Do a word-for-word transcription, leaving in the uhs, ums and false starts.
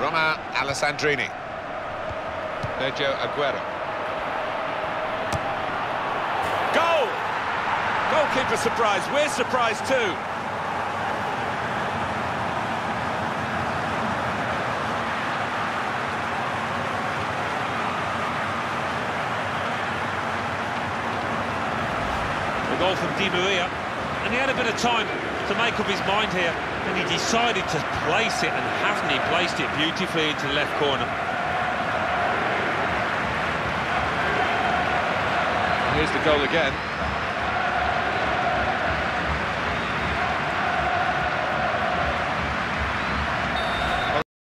Romain Alessandrini. Sergio Aguero. Goal! Goalkeeper surprised. We're surprised too. The goal from Di Maria, and he had a bit of time to make up his mind here, and he decided to place it, and hasn't he placed it beautifully into the left corner. Here's the goal again.